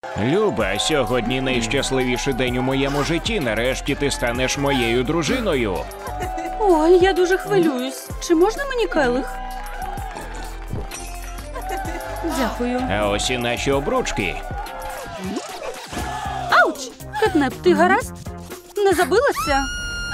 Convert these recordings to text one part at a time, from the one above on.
Люба, сьогодні найщасливіший день у моєму житті. Нарешті ти станеш моєю дружиною. Ой, я дуже хвилююсь. Чи можна мені келих? Дякую. А ось і наші обручки. Ауч! Кетнеп, ти гаразд? Не забилася?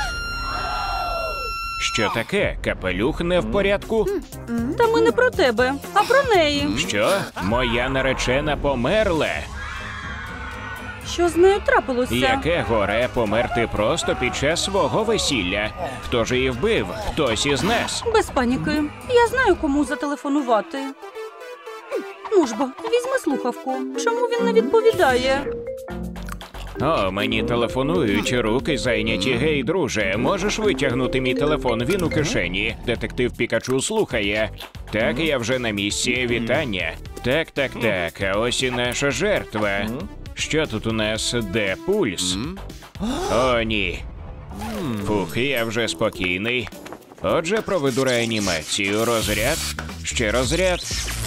Що таке? Капелюх не в порядку? Та ми не про тебе, а про неї. Що? Моя наречена померла? Що з нею трапилося? Яке горе померти просто під час свого весілля? Хто ж її вбив? Хтось із нас. Без паніки. Я знаю, кому зателефонувати. Ну ж бо, візьми слухавку. Чому він не відповідає? О, мені телефонують, руки зайняті. Гей, друже, можеш витягнути мій телефон? Він у кишені. Детектив Пікачу слухає. Так, я вже на місці. Вітання. Так, а ось і наша жертва. Що тут у нас? Де пульс? О, ні. Фух, я вже спокійний. Отже, проведу реанімацію. Розряд. Ще розряд.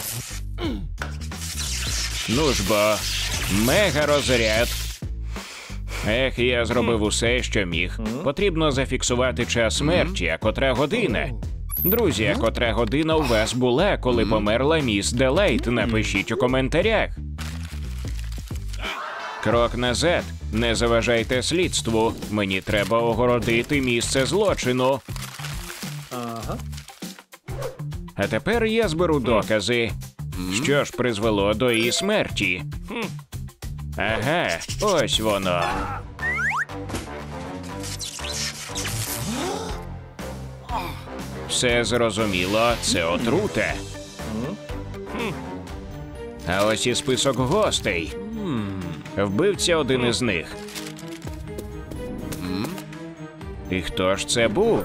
Ну ж бо. Мега розряд. Ех, я зробив усе, що міг. Потрібно зафіксувати час смерті, а котра година. Друзі, а котра година у вас була, коли померла міс Делайт? Напишіть у коментарях. Крок назад. Не заважайте слідству. Мені треба огородити місце злочину. А тепер я зберу докази. Що ж призвело до її смерті? Ага, ось воно. Все зрозуміло, це отрута. А ось і список гостей. Вбивця один із них. І хто ж це був?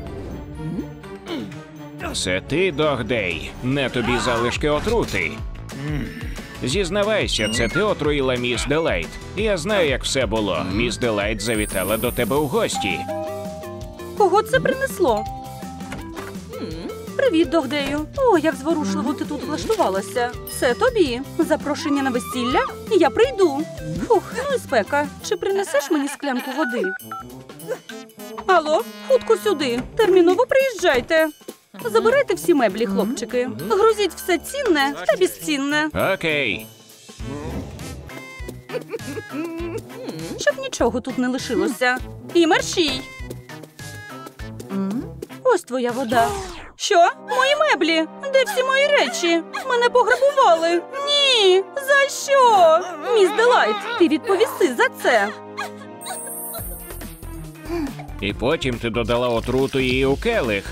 Це ти, Догдей. Не тобі залишки отрути. Зізнавайся, це ти отруїла міс Делайт. Я знаю, як все було. Міс Делайт завітала до тебе у гості. Кого це принесло? Привіт, Догдею. О, як зворушливо ти тут влаштувалася. Це тобі. Запрошення на весілля? Я прийду. Фух, ну і спека. Чи принесеш мені склянку води? Алло, хутко сюди. Терміново приїжджайте. Забирайте всі меблі, хлопчики. Грузіть все цінне та безцінне. Окей. Щоб нічого тут не лишилося. І мерщій. Ось твоя вода. Що? Мої меблі? Де всі мої речі? Мене пограбували. Ні! За що? Міс Делайт, ти відповіси за це. І потім ти додала отруту її у келих.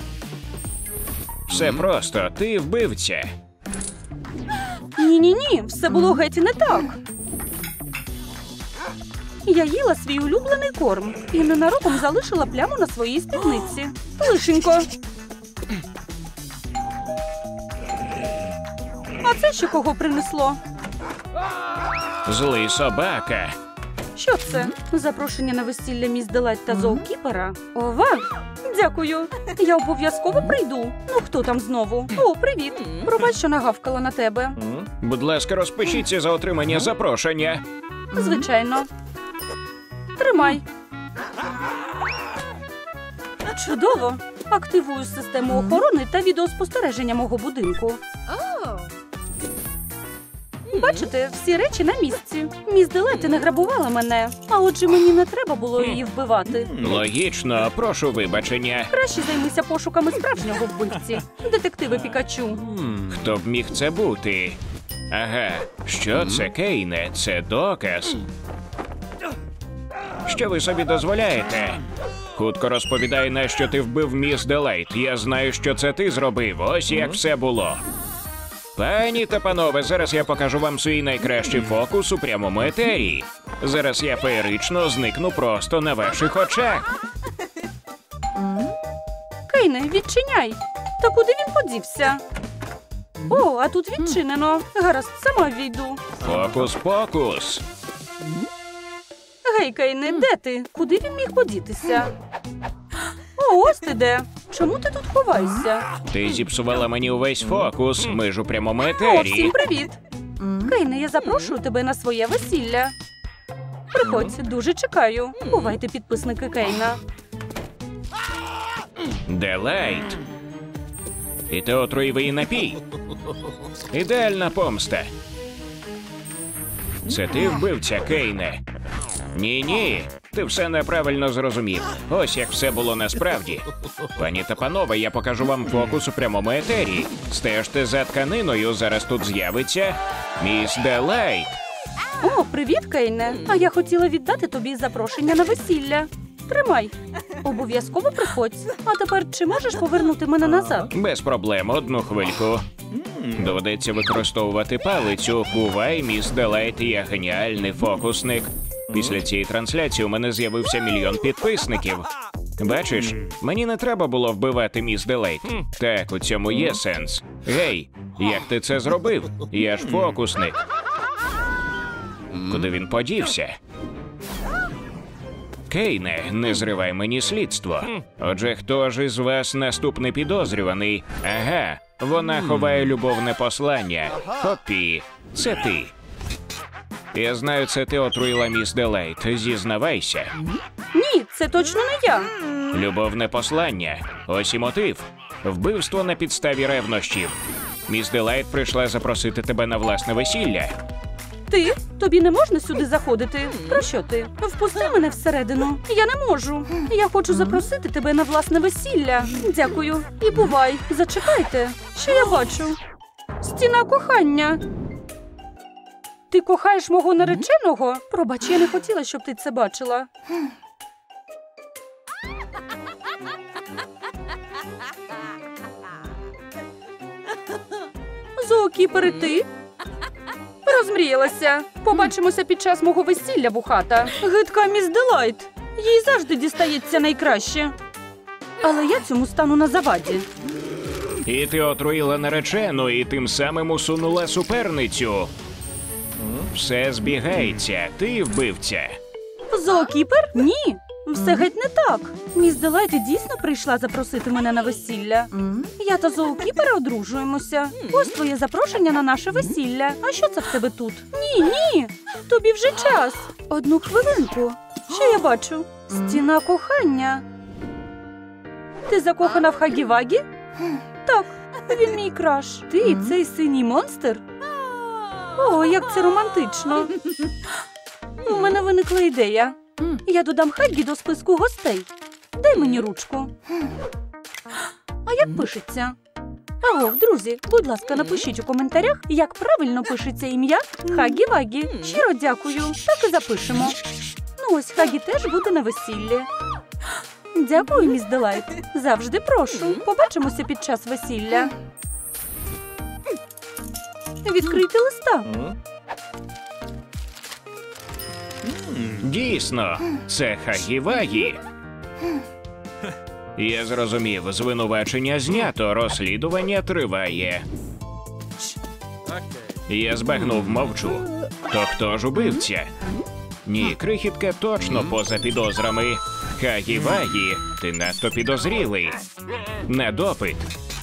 Все просто, ти вбивця. Ні, все було геть не так. Я їла свій улюблений корм і ненароком залишила пляму на своїй спідниці. Лишенько. А це ще кого принесло? Злий собака. Що це? Запрошення на весілля міс Делайт та зоокіпера? Ова! Дякую. Я обов'язково прийду. Ну, хто там знову? О, привіт. Пробач, що нагавкала на тебе. Будь ласка, розпишіться за отримання запрошення. Звичайно. Тримай. Чудово. Активую систему охорони та відеоспостереження мого будинку. Бачите, всі речі на місці. Міс Делайт не грабувала мене, а отже мені не треба було її вбивати. Логічно, прошу вибачення. Краще займися пошуками справжнього вбивці. Детективи Пікачу. Хто б міг це бути? Ага, що це, Кейне? Це доказ. Що ви собі дозволяєте? Хутко розповідай, на що ти вбив міс Делайт. Я знаю, що це ти зробив. Ось як все було. Пані та панове, зараз я покажу вам свій найкращий фокус у прямому етері. Зараз я феєрично зникну просто на ваших очах. Кейне, відчиняй. Та куди він подівся? О, а тут відчинено. Гаразд, сама війду. Фокус-покус. Гей, Кейне, де ти? Куди він міг подітися? О, ось ти де. Чому ти тут ховаєшся? Ти зіпсувала мені увесь фокус. Ми ж у прямому О, етері. всім привіт. Кейне, я запрошую тебе на своє весілля. Приходь, дуже чекаю. Бувайте, підписники Кейна. Делайт. І ти отруїв її напій. Ідеальна помста. Це ти вбивця, Кейне. Ні-ні, ти все неправильно зрозумів. Ось як все було насправді. Пані та панове, я покажу вам фокус у прямому етері. Стежте за тканиною, зараз тут з'явиться міс Делайт. О, привіт, Кейне. А я хотіла віддати тобі запрошення на весілля. Тримай. Обов'язково приходь. А тепер чи можеш повернути мене назад? Без проблем, одну хвильку. Доведеться використовувати палицю. Бувай, міс Делайт, я геніальний фокусник. Після цієї трансляції у мене з'явився 1 мільйон підписників. Бачиш, мені не треба було вбивати міс Делайт. Так, у цьому є сенс. Гей, як ти це зробив? Я ж фокусник. Куди він подівся? Кейне, не зривай мені слідство. Отже, хто ж із вас наступний підозрюваний? Ага, вона ховає любовне послання. Хопі, це ти. Я знаю, це ти отруїла міс Делайт. Зізнавайся. Ні, це точно не я. Любовне послання. Ось і мотив. Вбивство на підставі ревнощів. Міс Делайт прийшла запросити тебе на власне весілля. Ти? Тобі не можна сюди заходити. Про що ти? Впусти мене всередину. Я не можу. Я хочу запросити тебе на власне весілля. Дякую. І бувай. Зачекайте. Що я бачу? Стіна кохання. Ти кохаєш мого нареченого? Пробач, я не хотіла, щоб ти це бачила. Зоокіпери, ти? Розмріялася. Побачимося під час мого весілля, вухата. Гидка міс Делайт. Їй завжди дістається найкраще. Але я цьому стану на заваді. І ти отруїла наречену, і тим самим усунула суперницю. Все збігається. Ти вбивця. Зоокіпер? Ні. Все геть не так. Міс Делайт дійсно прийшла запросити мене на весілля. Я та Зоокіпер одружуємося. Ось твоє запрошення на наше весілля. А що це в тебе тут? Ні. Тобі вже час. Одну хвилинку. Що я бачу? Стіна кохання. Ти закохана в Хагі-Вагі? Так, він мій краш. Ти і цей синій монстр? О, як це романтично. У мене виникла ідея. Я додам Хагі до списку гостей. Дай мені ручку. А як пишеться? Агов, друзі, будь ласка, напишіть у коментарях, як правильно пишеться ім'я Хагі-Вагі. Щиро дякую. Так і запишемо. Ну ось, Хагі теж буде на весіллі. Дякую, міс Делайт. Завжди прошу. Побачимося під час весілля. Відкрийте листа. Дійсно, це Хагі-Вагі. Я зрозумів, звинувачення знято, розслідування триває. Я збагнув, мовчу. То хто ж убивця? Ні, крихітка точно поза підозрами. Хагі-Вагі, ти надто підозрілий. На допит.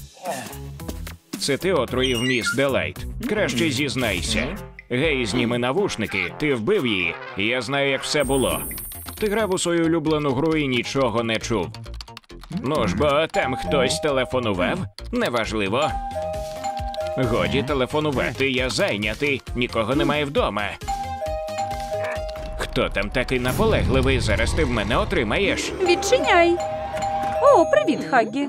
Це ти отруїв міс Делайт. Краще зізнайся. Гей, зніми навушники, ти вбив її, і я знаю, як все було. Ти грав у свою улюблену гру і нічого не чув. Ну ж, бо там хтось телефонував? Неважливо. Годі телефонувати, я зайнятий, нікого немає вдома. Хто там такий наполегливий, зараз ти в мене отримаєш. Відчиняй. О, привіт, Хагі.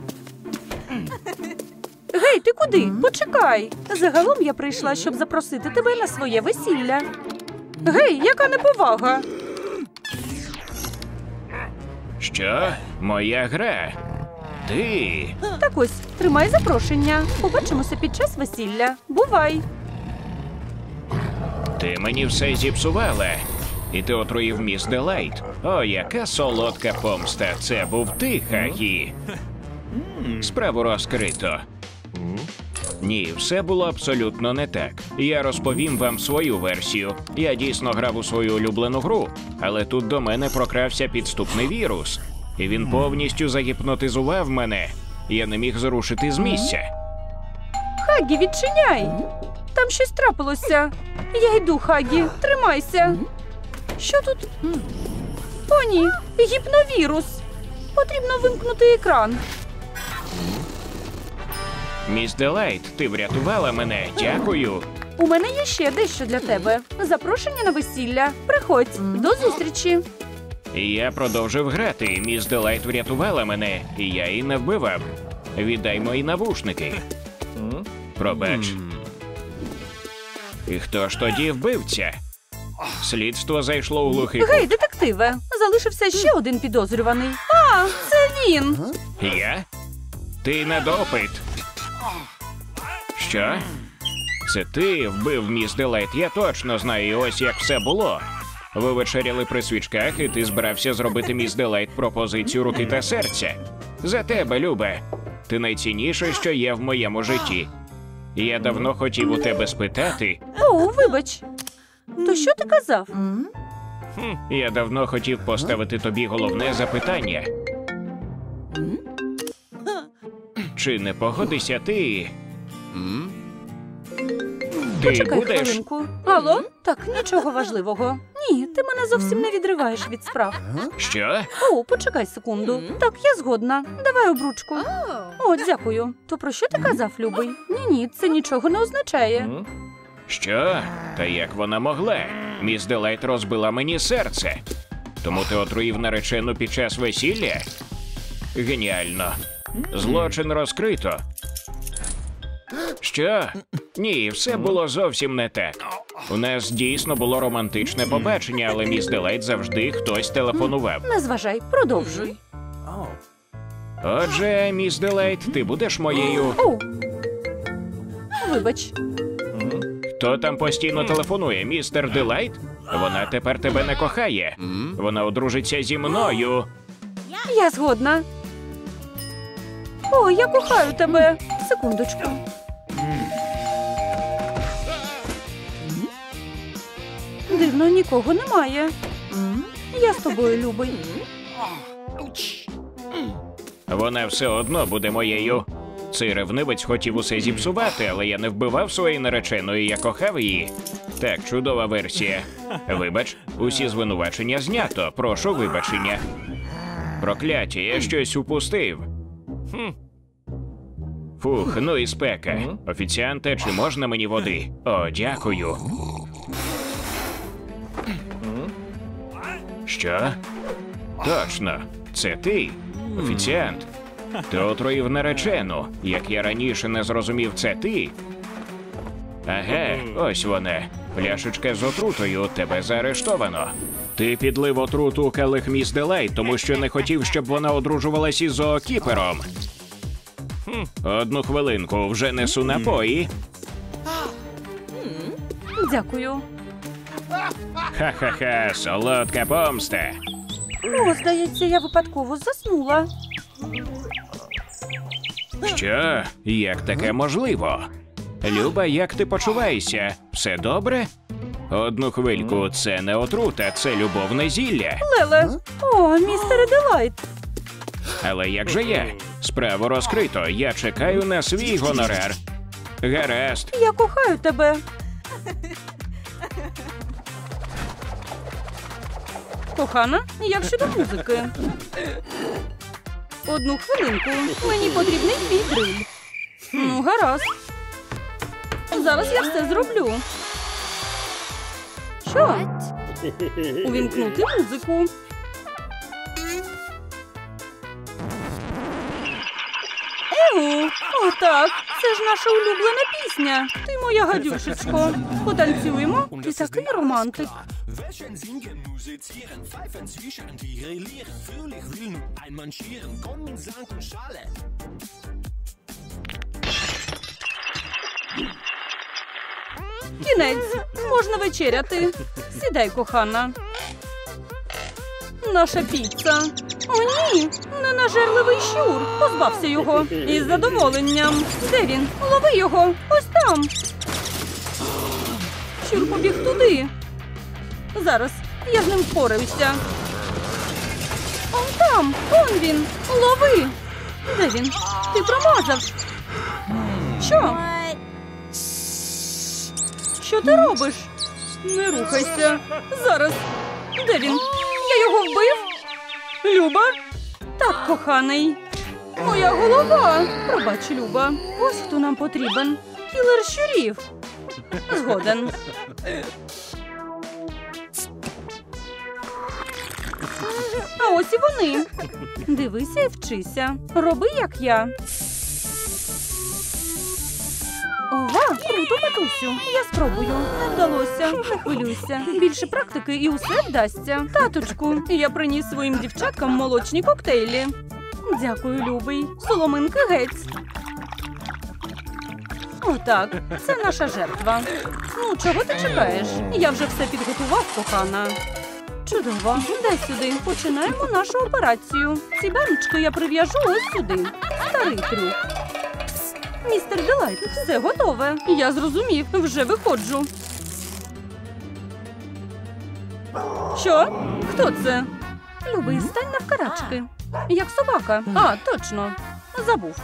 Гей, ти куди? Почекай. Загалом я прийшла, щоб запросити тебе на своє весілля. Гей, яка неповага. Що? Моя гра? Ти? Так ось, тримай запрошення. Побачимося під час весілля. Бувай. Ти мені все зіпсувала. І ти отруїв міс Делайт. О, яка солодка помста. Це був ти, Хагі. Справу розкрито. Ні, все було абсолютно не так. Я розповім вам свою версію. Я дійсно грав у свою улюблену гру, але тут до мене прокрався підступний вірус. І він повністю загіпнотизував мене. Я не міг зрушити з місця. Хагі, відчиняй. Там щось трапилося. Я йду, Хагі. Тримайся. Що тут? О, ні. Гіпновірус. Потрібно вимкнути екран. Міс Делайт, ти врятувала мене. Дякую. У мене є ще дещо для тебе. Запрошення на весілля. Приходь. До зустрічі. Я продовжив грати. Міс Делайт врятувала мене, і я її не вбивав. Віддай мої навушники. Пробач. І хто ж тоді вбивця? Слідство зайшло у глухий Гей, кут. детективе. Залишився ще один підозрюваний. А, це він. Я? Ти на допит. Що? Це ти вбив міс Делайт, я точно знаю, і ось як все було. Ви вечеряли при свічках, і ти збирався зробити міс Делайт пропозицію руки та серця. За тебе, Любе. Ти найцінніше, що є в моєму житті. Я давно хотів у тебе спитати. О, вибач. То що ти казав? Я давно хотів поставити тобі головне запитання. Чи не погодишся ти? Ти Почекай будеш? хвилинку. Алло? Так, нічого важливого. Ні, ти мене зовсім не відриваєш від справ. Що? О, почекай секунду. Так, я згодна. Давай обручку. О, дякую. То про що ти казав, любий? Ні, це нічого не означає. Що? Та як вона могла? Міс Делайт розбила мені серце. Тому ти отруїв наречену під час весілля? Геніально. Злочин розкрито. Що? Ні, все було зовсім не так. У нас дійсно було романтичне побачення, але міс Делайт завжди хтось телефонував. Не зважай, продовжуй. Отже, міс Делайт, ти будеш моєю... О, вибач. Хто там постійно телефонує? Містер Делайт? Вона тепер тебе не кохає. Вона одружиться зі мною. Я згодна. О, я кохаю тебе. Секундочку. Дивно, нікого немає. Я з тобою, любий. Вона все одно буде моєю. Цей ревнивець хотів усе зіпсувати, але я не вбивав своєї нареченої, я кохав її. Так, чудова версія. Вибач, усі звинувачення знято. Прошу вибачення. Прокляття, я щось упустив. Фух, ну і спека. Офіціанте, чи можна мені води? О, дякую. Що? Точно, це ти, офіціант. Ти отруїв наречену. Як я раніше не зрозумів, це ти. Ага, ось вона. Пляшечка з отрутою, тебе заарештовано. Ти підлив отруту у келих міс Делайт, тому що не хотів, щоб вона одружувалась із зоокіпером. Одну хвилинку, вже несу напої. Дякую. Ха-ха-ха, солодка помста. О, здається, я випадково заснула. Що? Як таке можливо? Люба, як ти почуваєшся? Все добре? Одну хвильку, це не отрута, це любовне зілля. Леле. О, містере Делайт. Але як же я? Справу розкрито, я чекаю на свій гонорар. Гаразд. Я кохаю тебе. Кохана, як щодо музики? Одну хвилинку. Мені потрібний твій гриль. Ну, гаразд. Зараз я все зроблю. Що? Увімкнути музику. О, так, це ж наша улюблена пісня. Ти моя гадюшечко. Потанцюємо? Ти такий романтик. Wäschen singen, musizieren, pfeifen, zwischen, die grillieren, fröhlich wühlen, einmarschieren, kommen, Sang und Schale. Кінець. Можна вечеряти. Сідай, кохана. Наша піца. О, ні, ненажерливий щур. Позбався його. Із задоволенням. Де він? Лови його. Ось там. Щур побіг туди. Зараз. Я з ним впораюся. Он там. Он він. Лови. Де він? Ти промазав. Що? Що ти робиш? Не рухайся. Зараз. Де він? Я його вбив? Люба? Так, коханий. Моя голова. Пробач, Люба. Ось хто нам потрібен. Кілер щурів. Згоден. А ось і вони. Дивися і вчися. Роби, як я. Ова, круто, матусю. Я спробую. Не вдалося. Не хвилюйся. Більше практики і усе вдасться. Таточку, я приніс своїм дівчаткам молочні коктейлі. Дякую, любий. Соломинки геть. Отак, це наша жертва. Ну, чого ти чекаєш? Я вже все підготував, кохана. Чудово. Дай сюди. Починаємо нашу операцію. Ці баночки я прив'яжу ось сюди. Старий трюк. Пс, містер Делайт, все готове. Я зрозумів. Вже виходжу. Що? Хто це? Любий, стань навкарачки. Як собака. А, точно. Забув.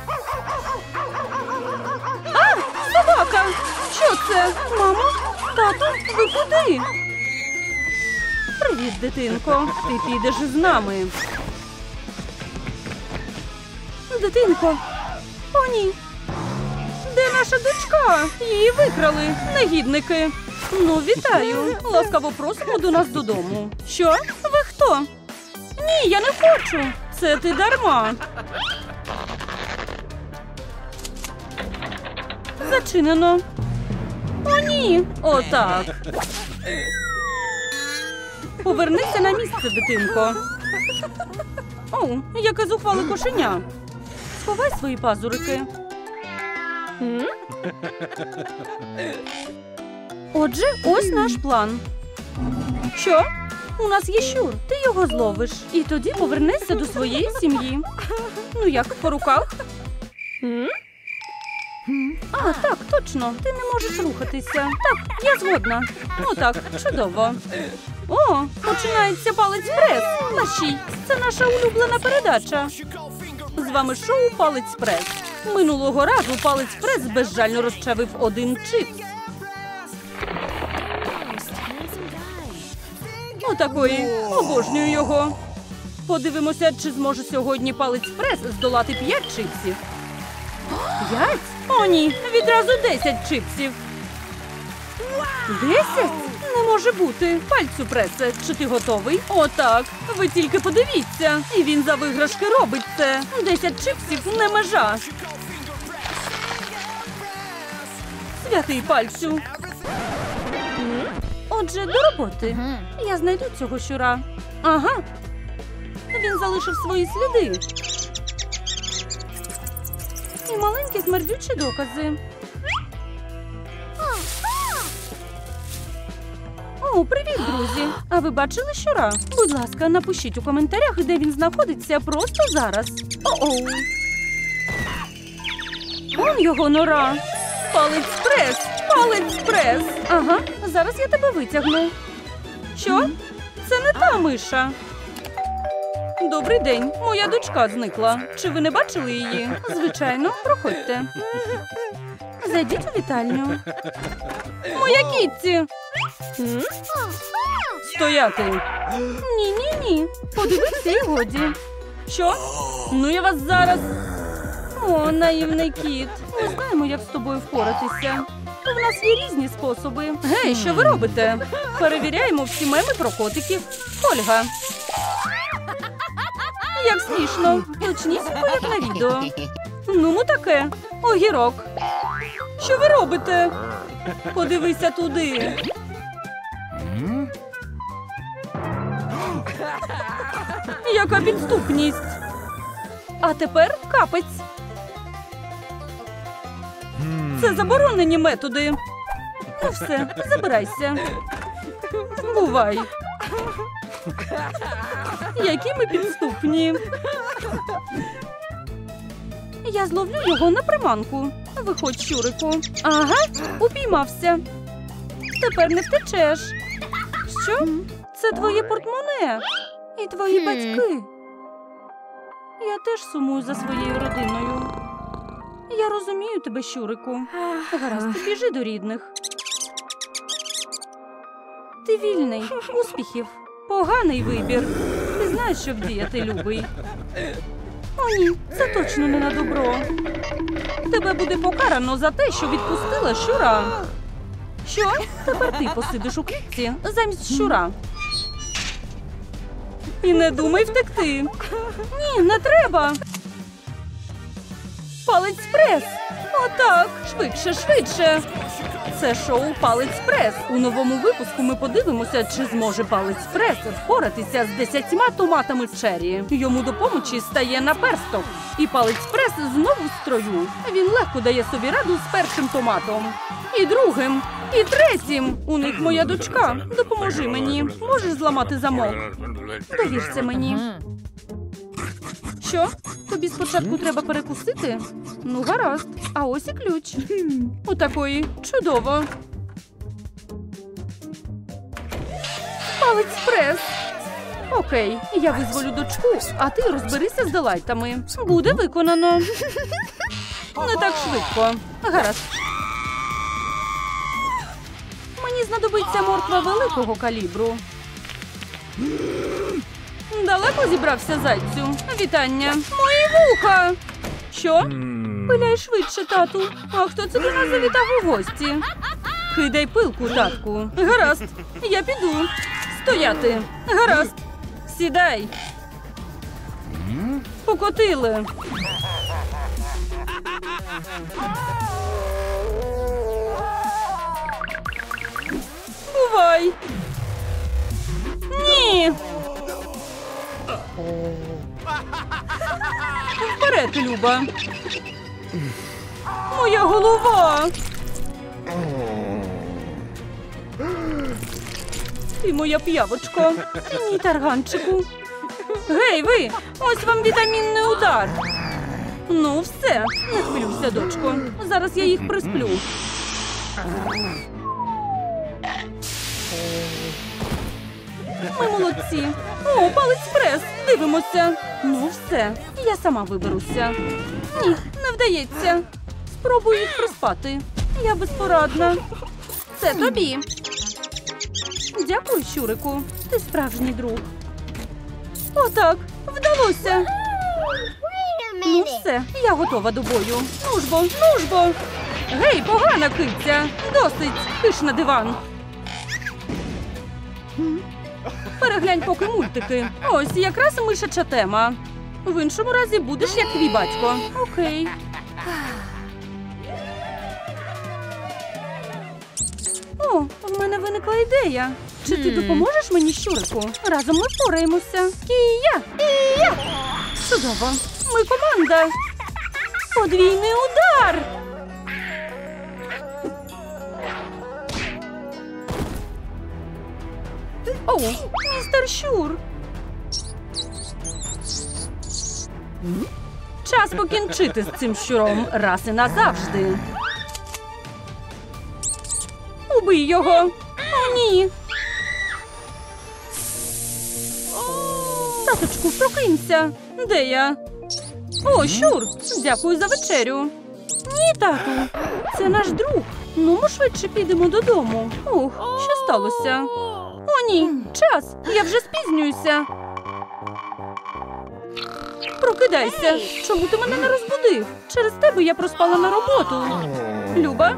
А! Собака! Що це? Мамо? Тату? Ви куди? Привіт, дитинко. Ти підеш з нами. Дитинко. О, ні. Де наша дочка? Її викрали. Негідники. Ну, вітаю. Ласкаво просимо до нас додому. Що? Ви хто? Ні, я не хочу. Це ти дарма. Зачинено. О, ні. Отак. Повернися на місце, дитинко. О, яке зухвале кошеня. Сховай свої пазурики. Отже, ось наш план. Що? У нас є щур. Ти його зловиш. І тоді повернешся до своєї сім'ї. Ну як, по руках? А, так, точно. Ти не можеш рухатися. Так, я згодна. Ну так, чудово. О, починається палець-прес. Мерщій, це наша улюблена передача. З вами шоу «Палець-прес». Минулого разу палець-прес безжально розчавив один чипс. Отакої. Обожнюю його. Подивимося, чи зможе сьогодні палець-прес здолати 5 чипсів. 5? О, ні, відразу 10 чипсів. 10? Не може бути. Пальцю пресе, чи ти готовий? Отак. Ви тільки подивіться. І він за виграшки робить це. 10 чипсів не межа. Святий пальцю. Отже, до роботи. Я знайду цього щура. Ага. Він залишив свої сліди. І маленькі смердючі докази. О, привіт, друзі! А ви бачили щура? Будь ласка, напишіть у коментарях, де він знаходиться просто зараз. О-оу! Он його нора! Палець-прес! Палець-прес! Ага, зараз я тебе витягну. Що? Це не та миша. Добрий день. Моя дочка зникла. Чи ви не бачили її? Звичайно, проходьте. Зайдіть у вітальню. Моя Кітті! Стояти! Ні. Подивися і годі. Що? Ну я вас зараз... О, наївний кіт. Ми знаємо, як з тобою впоратися. У нас є різні способи. Гей, що ви робите? Перевіряємо всі меми про котиків. Ольга. Як смішно. Точнісінько, як на відео. Ну, таке. Огірок. Що ви робите? Подивися туди. Яка підступність. А тепер капець. Це заборонені методи. Ну все, забирайся. Бувай. Які ми підступні. Я зловлю його на приманку. Виходь, щурику. Ага, упіймався. Тепер не втечеш. Що? Це твоє портмоне. І твої батьки. Я теж сумую за своєю родиною. Я розумію тебе, щурику. Гаразд, біжи до рідних. Ти вільний. Успіхів. Поганий вибір. Ти знаєш, що вдіяти, любий. О, ні, це точно не на добро. Тебе буде покарано за те, що відпустила щура. Що? Тепер ти посидиш у клітці замість щура. І не думай втекти. Ні, не треба. Палець прес. Отак. Швидше, швидше. Це шоу «Палець прес». У новому випуску ми подивимося, чи зможе палець прес впоратися з 10 томатами черрі. Йому допомочі стає наперсток. І палець прес знову в строю. Він легко дає собі раду з першим томатом. І другим. І третім. У них моя дочка. Допоможи мені. Можеш зламати замок? Довірся мені. Що? Тобі спочатку треба перекусити? Ну, гаразд. А ось і ключ. Отакої. Чудово. Палець прес. Окей, я визволю дочку, а ти розберися з делайтами. Буде виконано. Не так швидко. Гаразд. Мені знадобиться морква великого калібру. Далеко зібрався, зайцю? Вітання. Мої вуха! Що? Пиляй швидше, тату. А хто це до нас завітав у гості? Кидай пилку, татку. Гаразд. Я піду. Стояти. Гаразд. Сідай. Покотили. Бувай. Ні. Вперед, Люба. Моя голова. Ти моя п'явочка. Ти мій тарганчику. Гей, ви! Ось вам вітамінний удар. Ну, все. Не хвилюйся, дочко. Зараз я їх присплю. Ми молодці. О, палець прес. Дивимося. Ну, все. Я сама виберуся. Ні, не вдається. Спробую їх приспати. Я безпорадна. Це тобі. Дякую, щурику. Ти справжній друг. Отак. Вдалося. Ну, все. Я готова до бою. Нужбо, нужбо. Гей, погана киця. Досить. Пиш на диван. Переглянь поки мультики. Ось якраз мишача тема. В іншому разі будеш як твій батько. Окей. О, в мене виникла ідея. Чи ти допоможеш мені, щурику? Разом ми впораємося. Кія! Кія! Чудово. Ми команда. Подвійний удар! О, містер Щур! Час покінчити з цим щуром раз і назавжди. Убий його! О, ні! Таточку, прокинься! Де я? О, щур! Дякую за вечерю! Ні, тату! Це наш друг! Ну, ми швидше підемо додому. Ух, що сталося? О, ні! Час! Я вже спізнююся! Прокидайся! Чому ти мене не розбудив? Через тебе я проспала на роботу. Люба?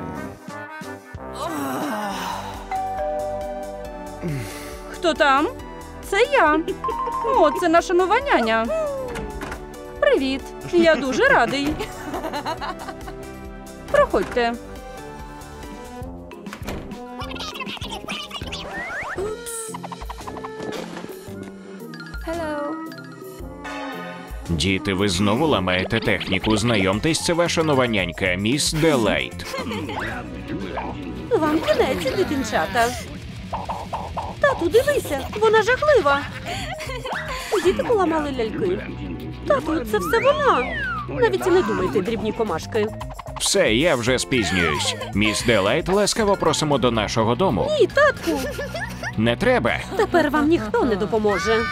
Хто там? Це я. О, це наша нова няня. Привіт. Я дуже радий. Проходьте. Діти, ви знову ламаєте техніку. Знайомтесь, це ваша нова нянька, міс Делайт. Вам кінець, дитинчата. Тату, дивися, вона жахлива. Діти поламали ляльки. Тату, це все вона. Навіть і не думайте, дрібні комашки. Все, я вже спізнююсь. Міс Делайт, ласкаво просимо до нашого дому. Ні, татку. Не треба. Тепер вам ніхто не допоможе.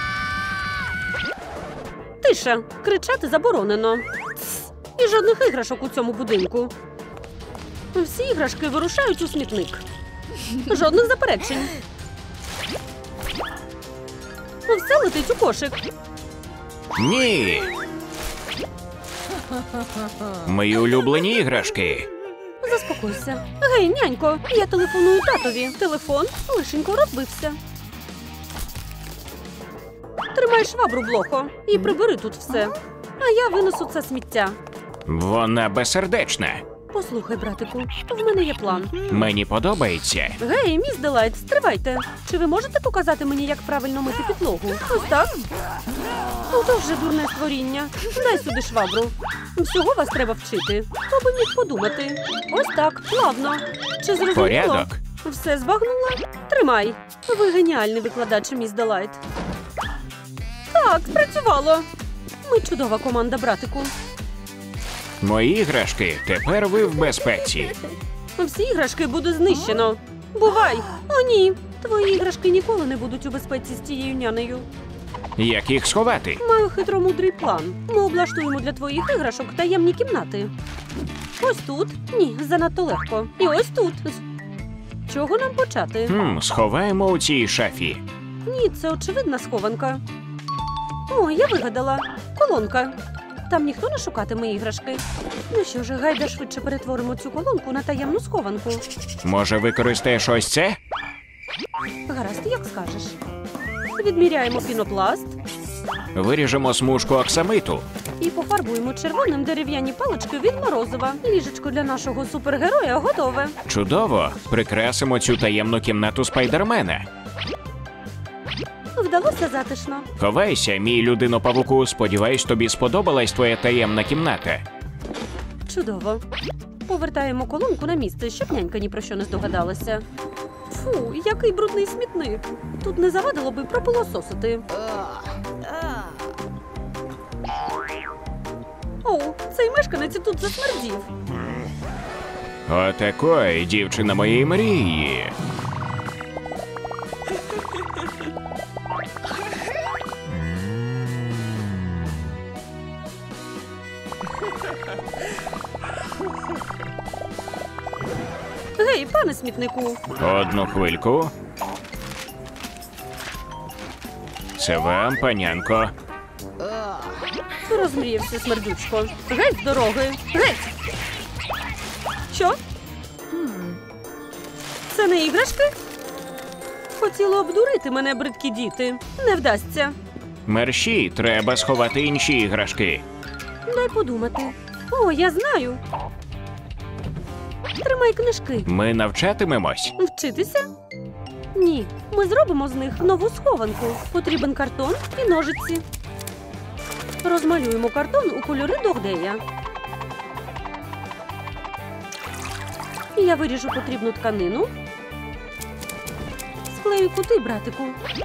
Тиша, кричати заборонено. Тс. І жодних іграшок у цьому будинку. Всі іграшки вирушають у смітник. Жодних заперечень. Все летить у кошик. Ні. Мої улюблені іграшки. Заспокойся. Гей, нянько, я телефоную татові. Телефон лишенько розбився. Тримай швабру, Блохо, і прибери тут все. А я винесу це сміття. Вона безсердечна. Послухай, братику, в мене є план. Мені подобається. Гей, міс Делайт, стривайте. Чи ви можете показати мені, як правильно мити підлогу? Ось так? Ну, то вже дурне створіння. Дай сюди швабру. Всього вас треба вчити. Хто би міг подумати? Ось так, плавно. Чи зрозуміло? Порядок. Все збагнула? Тримай. Ви геніальний викладач, міс Делайт. Так, спрацювало. Ми чудова команда, братику. Мої іграшки, тепер ви в безпеці. Всі іграшки буде знищено. Бувай! О, ні! Твої іграшки ніколи не будуть у безпеці з тією нянею. Як їх сховати? Маю хитромудрий план. Ми облаштуємо для твоїх іграшок таємні кімнати. Ось тут. Ні, занадто легко. І ось тут. З чого нам почати? Сховаємо у цій шафі. Ні, це очевидна схованка. О, я вигадала. Колонка. Там ніхто не шукатиме іграшки. Ну що ж, гайда швидше перетворимо цю колонку на таємну схованку. Може, використаєш ось це? Гаразд, як скажеш. Відміряємо пінопласт Виріжемо смужку оксамиту. і пофарбуємо червоним дерев'яні палички від морозива. Ліжечко для нашого супергероя готове. Чудово! Прикрасимо цю таємну кімнату Спайдермена. Вдалося затишно. Ховайся, мій людино-павуку. Сподіваюсь, тобі сподобалась твоя таємна кімната. Чудово. Повертаємо колонку на місце, щоб нянька ні про що не здогадалася. Фу, який брудний смітник. Тут не завадило би пропилососити. О, цей мешканець тут засмердів. Отакої, дівчина моєї мрії. Гей, пане смітнику. Одну хвильку. Це вам, панянко. Розмріявся смердючко. Геть з дороги. Геть! Що? Це не іграшки? Хотіли обдурити мене, бридкі діти. Не вдасться. Мерщій, треба сховати інші іграшки. Дай подумати. О, я знаю. Тримай книжки. Ми навчатимемось. Вчитися? Ні. Ми зробимо з них нову схованку. Потрібен картон і ножиці. Розмалюємо картон у кольори Догдея. Я виріжу потрібну тканину. Склею кути, братику.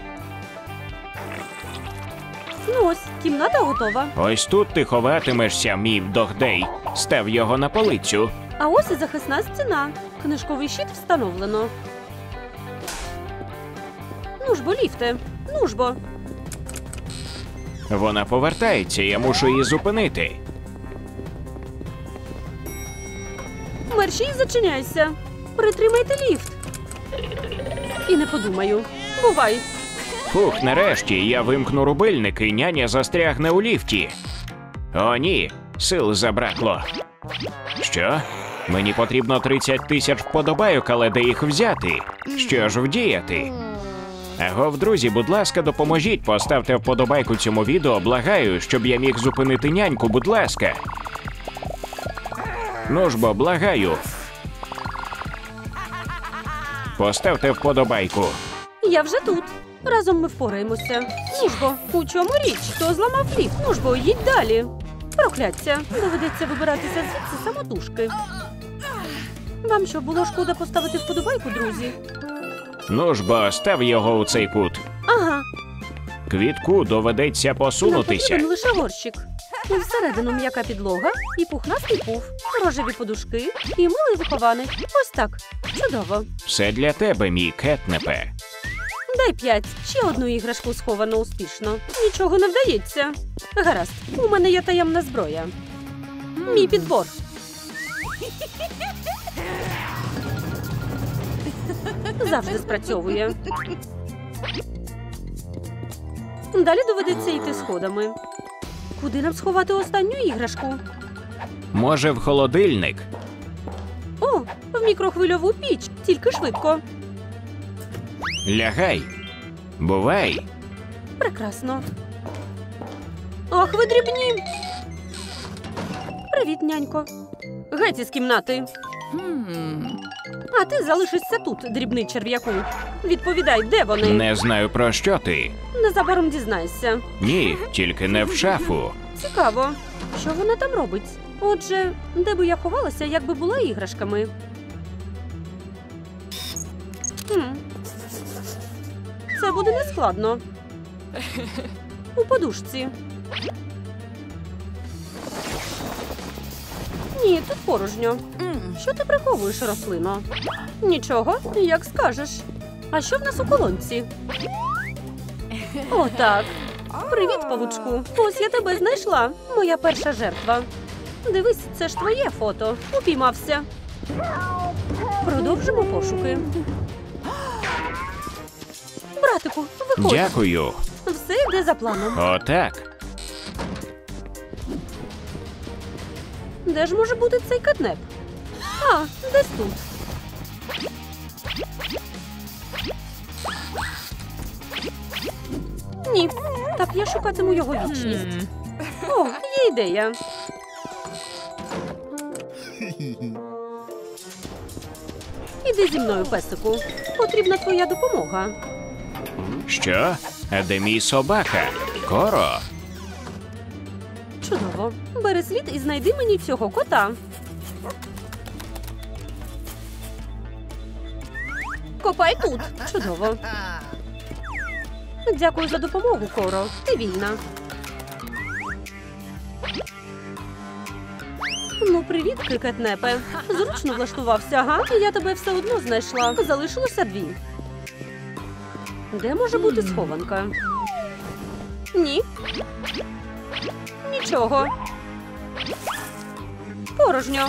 Ну ось, кімната готова. Ось тут ти ховатимешся, мій Догдей. Став його на полицю. А ось і захисна стіна. Книжковий щит встановлено. Ну ж бо, ліфте. Ну ж бо. Вона повертається, я мушу її зупинити. Мерщій, зачиняйся. Притримайте ліфт. І не подумаю. Бувай. Фух, нарешті я вимкну рубильник і няня застрягне у ліфті. О, ні, сил забракло. Що? Мені потрібно 30 тисяч вподобайок, але де їх взяти? Що ж вдіяти? Агов, друзі, будь ласка, допоможіть, поставте вподобайку цьому відео, благаю, щоб я міг зупинити няньку, будь ласка. Ну ж бо, благаю. Поставте вподобайку. Я вже тут. Разом ми впораємося. Ну ж бо, у чому річ? Хто зламав ліфт? Ну ж бо, їдь далі. Прокляття. Доведеться вибиратися звідси самотужки. Вам що, було шкода поставити вподобайку, друзі? Ну ж бо, став його у цей кут. Ага. Квітку доведеться Нам посунутися. потрібен лише горщик. І всередину м'яка підлога і пухнастий пуф, рожеві подушки і милий вихованець. Ось так. Чудово. Все для тебе, мій кетнепе. Дай 5. Ще одну іграшку сховано успішно. Нічого не вдається. Гаразд, у мене є таємна зброя. Мій підбор. Завжди спрацьовує. Далі доведеться йти сходами. Куди нам сховати останню іграшку? Може, в холодильник? О, в мікрохвильову піч, тільки швидко. Лягай. Бувай. Прекрасно. Ах, ви дрібні! Привіт, нянько. Геть із кімнати. А ти залишишся тут, дрібний черв'яку. Відповідай, де вони? Не знаю, про що ти. Незабаром дізнаєшся. Ні, тільки не в шафу. Цікаво, що вона там робить? Отже, де би я ховалася, якби була іграшками? Це буде нескладно. У подушці. Ні, тут порожньо. Що ти приховуєш, рослино? Нічого, як скажеш. А що в нас у колонці? О, так. Привіт, павучку. Ось я тебе знайшла. Моя перша жертва. Дивись, це ж твоє фото. Упіймався. Продовжимо пошуки. Братику, виходь. Дякую. Все йде за планом. Отак. Де ж може бути цей кетнеп? А, десь тут. Ні, так я шукатиму його вічність. О, є ідея. Іди зі мною, песику. Потрібна твоя допомога. Що? А де мій собака? Коро? Чудово. Бери слід і знайди мені цього кота. Копай тут. Чудово. Дякую за допомогу, Коро. Ти вільна. Ну, привіт, кетнепе. Зручно влаштувався, га? Я тебе все одно знайшла. Залишилося 2. Де може бути схованка? Ні. Нічого. Порожньо.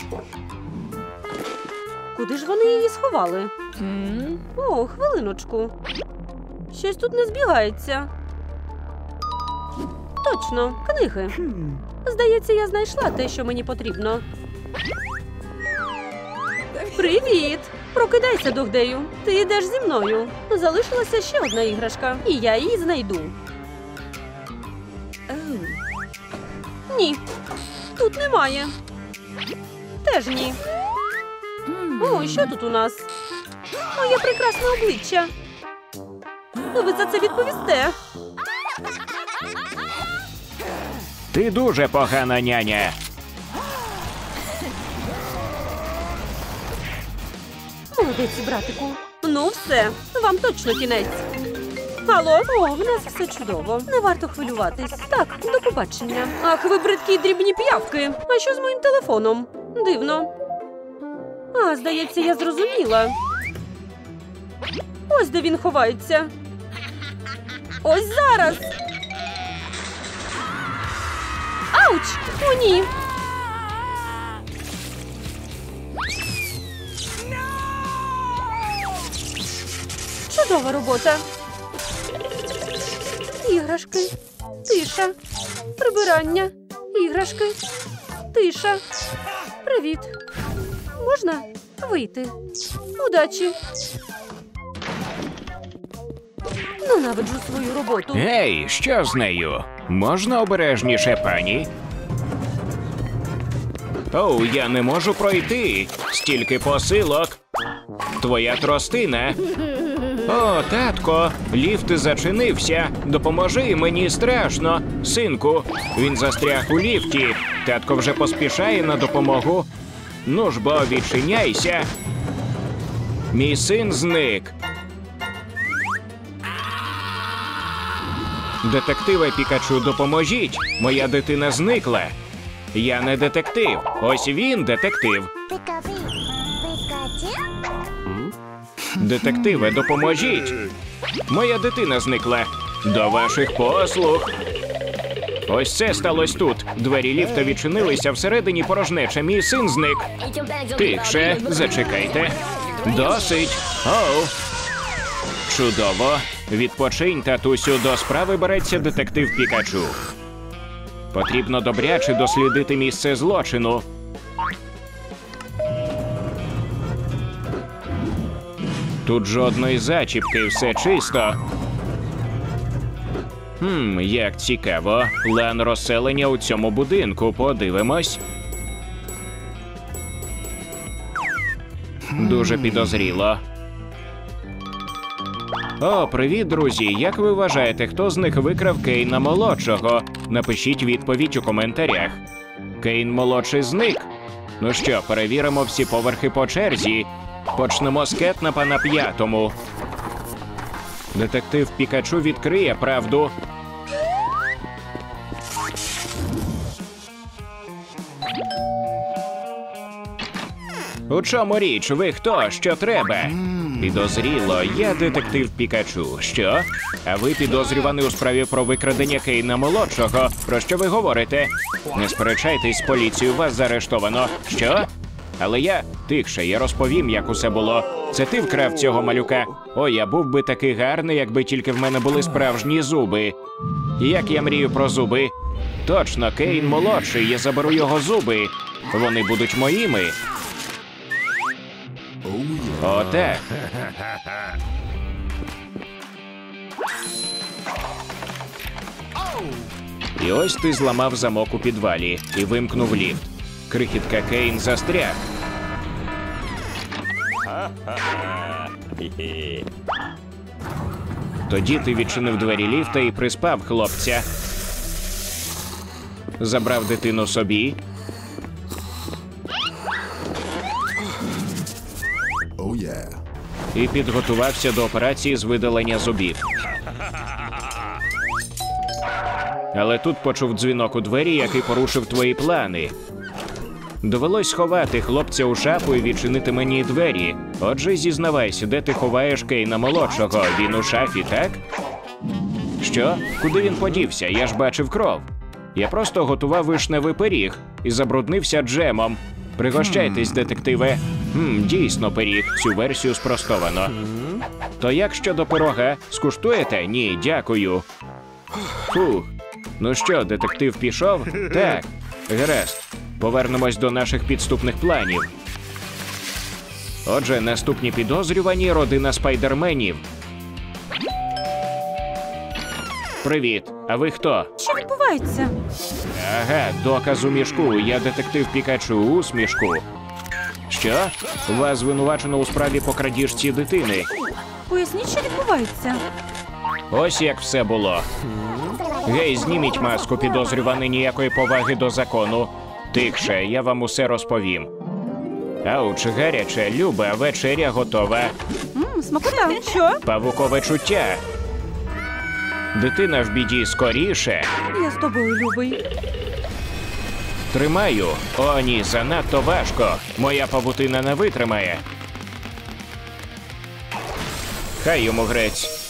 Куди ж вони її сховали? О, хвилиночку. Щось тут не збігається. Точно, книги. Здається, я знайшла те, що мені потрібно. Привіт! Прокидайся, Догдею. Ти йдеш зі мною. Залишилася ще одна іграшка, і я її знайду. Ні, тут немає. Теж ні. О, що тут у нас? Моє прекрасне обличчя. Ви за це відповісте. Ти дуже погана няня. Молодець, братику. Ну все, вам точно кінець. Алло? О, в нас все чудово. Не варто хвилюватись. Так, до побачення. Ах, ви бридкі дрібні п'явки. А що з моїм телефоном? Дивно. А, здається, я зрозуміла. Ось де він ховається. Ось зараз. Ауч! О, ні. Чудова робота. Іграшки. Тиша. Прибирання. Іграшки. Тиша. Привіт. Можна вийти? Удачі. Ненавиджу свою роботу. Гей, що з нею? Можна обережніше, пані? Оу, я не можу пройти. Стільки посилок. Твоя тростина. О, татко, ліфт зачинився. Допоможи, мені страшно. Синку, він застряг у ліфті. Татко вже поспішає на допомогу. Ну ж бо, відчиняйся. Мій син зник. Детективе Пікачу, допоможіть. Моя дитина зникла. Я не детектив. Ось він детектив. Детективе, допоможіть. Моя дитина зникла. До ваших послуг. Ось це сталося тут. Двері ліфта відчинилися, всередині порожнеча. Мій син зник. Тихше, зачекайте. Досить. Оу. Чудово. Відпочинь, татусю, до справи береться детектив Пікачу. Потрібно добряче дослідити місце злочину. Тут жодної зачіпки, все чисто. Як цікаво. План розселення у цьому будинку. Подивимось. Дуже підозріло. О, привіт, друзі! Як ви вважаєте, хто з них викрав Кейна молодшого? Напишіть відповідь у коментарях. Кейн молодший зник. Ну що, перевіримо всі поверхи по черзі. Почнемо з Кетнапа на 5-му. Детектив Пікачу відкриє правду. У чому річ? Ви хто? Що треба? Підозріло. Я детектив Пікачу. Що? А ви підозрюваний у справі про викрадення Кейна молодшого. Про що ви говорите? Не сперечайтесь з поліцією, вас заарештовано. Що? Але я... Тихше, я розповім, як усе було. Це ти вкрав цього малюка? О, я був би такий гарний, якби тільки в мене були справжні зуби. І як я мрію про зуби? Точно, Кейн молодший, я заберу його зуби. Вони будуть моїми. Отак. І ось ти зламав замок у підвалі і вимкнув ліфт. Крихітка Кейн застряг. Тоді ти відчинив двері ліфта і приспав хлопця. Забрав дитину собі. І підготувався до операції з видалення зубів. Але тут почув дзвінок у двері, який порушив твої плани. Довелось сховати хлопця у шафу і відчинити мені двері. Отже, зізнавайся, де ти ховаєш Кейна молодшого? Він у шафі, так? Що? Куди він подівся? Я ж бачив кров. Я просто готував вишневий пиріг і забруднився джемом. Пригощайтесь, детективе. Дійсно пиріг. Цю версію спростовано. То як щодо пирога? Скуштуєте? Ні, дякую. Фух. Ну що, детектив пішов? Так. Гаразд. Повернемось до наших підступних планів. Отже, наступні підозрювані – родина спайдерменів. Привіт. А ви хто? Що відбувається? Ага, доказ у мішку. Я детектив Пікачу у смішку. Що? Вас звинувачено у справі по крадіжці дитини. Поясніть, що відбувається. Ось як все було. Гей, зніміть маску, підозрюваний, ніякої поваги до закону. Тихше, я вам усе розповім. Ауч, гаряче, Люба, вечеря готова. Смакота. Що? Павукове чуття. Дитина в біді, скоріше. Я з тобою, любий. Тримаю. О, ні, занадто важко. Моя павутина не витримає. Хай йому грець.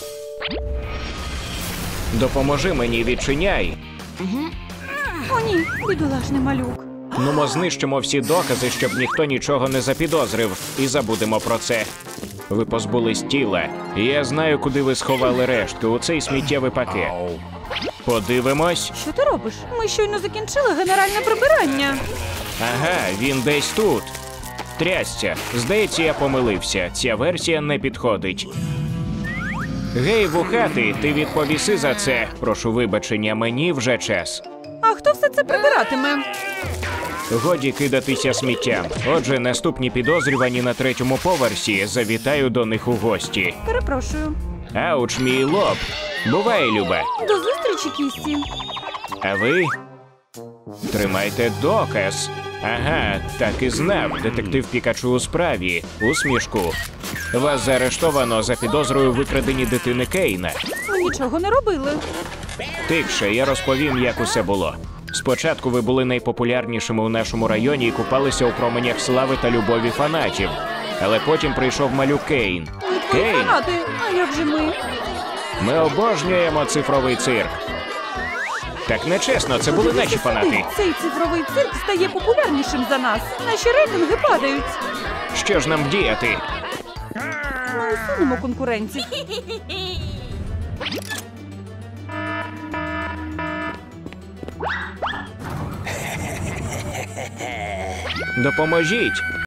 Допоможи мені, відчиняй. О, ні, бідолашний малюк. Нумо знищимо всі докази, щоб ніхто нічого не запідозрив. І забудемо про це. Ви позбулись тіла. Я знаю, куди ви сховали рештки. У цей сміттєвий пакет. Подивимось. Що ти робиш? Ми щойно закінчили генеральне прибирання. Ага, він десь тут. Трясця. Здається, я помилився. Ця версія не підходить. Гей, вухатий, ти відповіси за це. Прошу вибачення, мені вже час. А хто все це прибиратиме? Годі кидатися сміттям. Отже, наступні підозрювані на 3-му поверсі. Завітаю до них у гості. Перепрошую. Ауч, мій лоб. Бувай, Люба. До зустрічі, Кісті. А ви? Тримайте доказ. Ага, так і знав. Детектив Пікачу у справі. У смішку. Вас заарештовано за підозрою викрадені дитини Кейна. Ми нічого не робили. Тихше, я розповім, як усе було. Спочатку ви були найпопулярнішими у нашому районі і купалися у променях слави та любові фанатів. Але потім прийшов малюк Кейн. Твої фанати. А як же ми? Ми обожнюємо цифровий цирк. Так нечесно, це були наші фанати. Цей цифровий цирк стає популярнішим за нас. Наші рейтинги падають. Що ж нам діяти? Ми усунемо конкурентів. Допоможіть!